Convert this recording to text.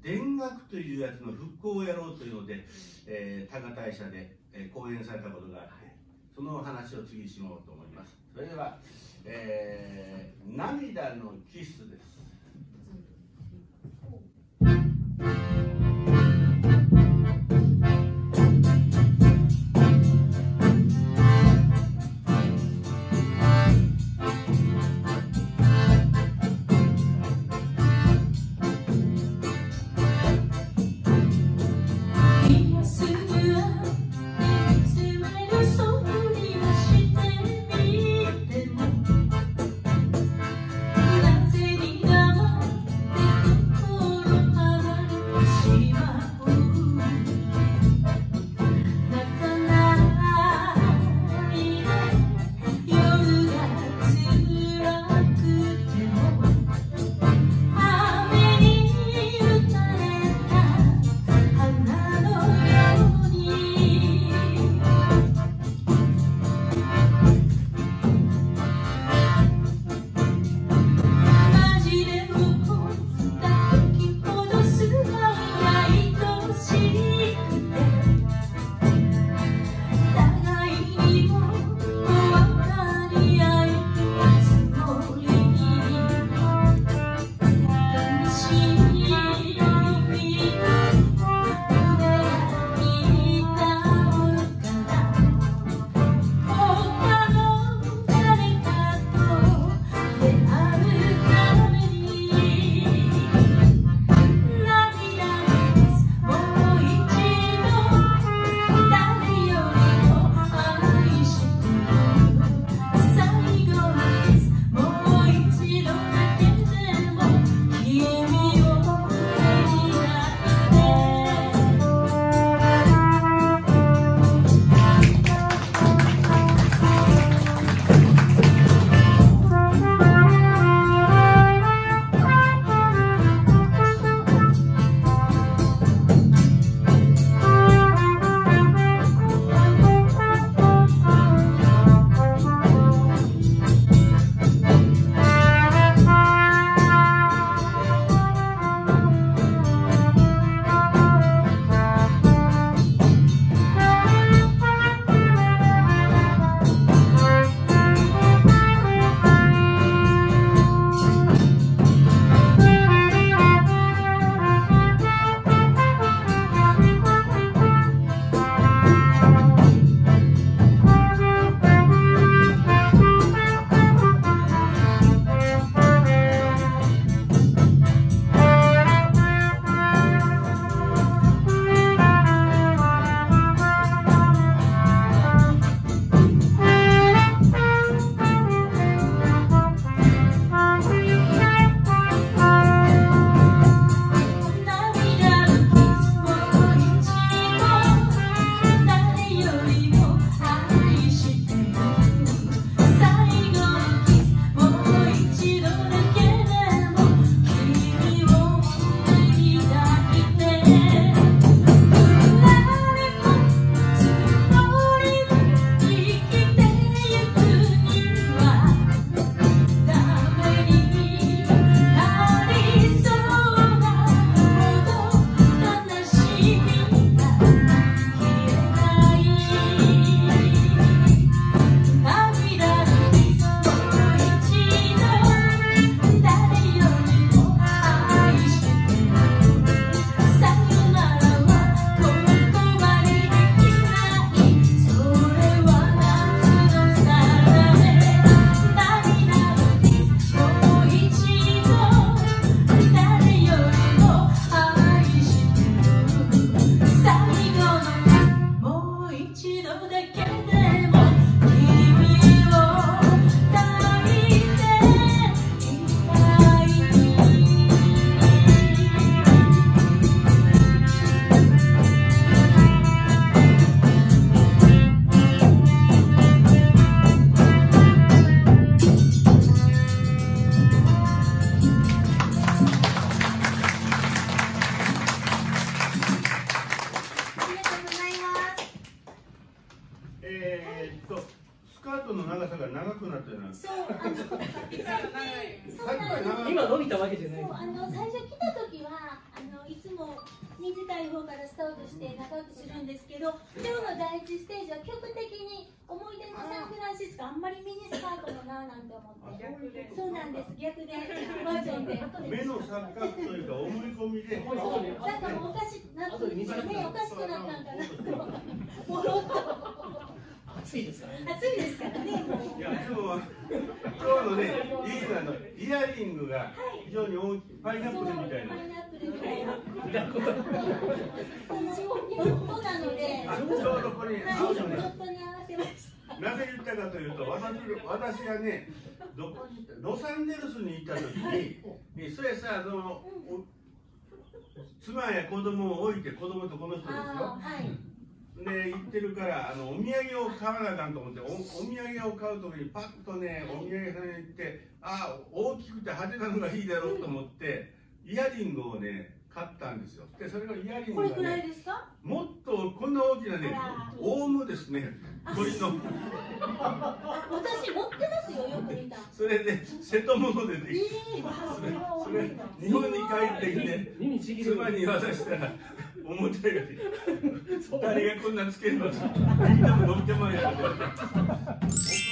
田楽というやつの復興をやろうというので、多賀大社で、講演されたことがあって、その話を次しようと思います。それでは、涙のキスです。 今伸びたわけじゃない。 最初来た時はいつも方からスタートして仲良くするんですけど、今日の第一ステージは曲的に思い出のサンフランシスコ、あんまりミニスカートのななんて思って、そうなんです、逆でバージョンで目の錯覚というか思い込みで、 なんかもうおかしくなったんですよね、おかしくなったんかなともろっと暑いですからね。 暑いですからね、もう。 いやでも今日のねいいのイヤリングが非常に大きいパイナップルみたいな。 パイナップルみたいな。 見たことない。 ヨットなので、 ちょうどこれ合うのね。 ヨットに合わせました。 なぜ言ったかというと、私がね、どこにロサンゼルスに行った時に、それさ妻や子供を置いて、子供とこの人ですよ。で行ってるからお土産を買わなあかんと思って、お土産を買う時にパッとねお土産屋さんに行って、ああ大きくて派手なのがいいだろうと思ってイヤリングをね買ったんですよ。でそれがイヤリングが、ね、 これくらいですか？ もっとこんな大きなねオウムですね、鳥の私持ってますよ、よく見た。 それで瀬戸物でできて、それ日本に帰ってきて妻に渡したら重たいより誰がこんなつけるの？みんなも飲みてもらえる。